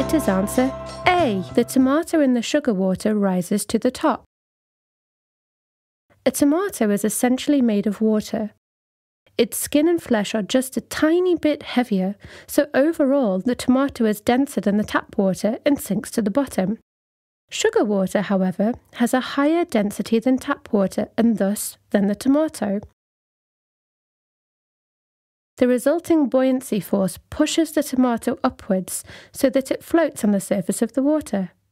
It is answer A. The tomato in the sugar water rises to the top. A tomato is essentially made of water. Its skin and flesh are just a tiny bit heavier, so overall the tomato is denser than the tap water and sinks to the bottom. Sugar water, however, has a higher density than tap water and thus than the tomato. The resulting buoyancy force pushes the tomato upwards so that it floats on the surface of the water.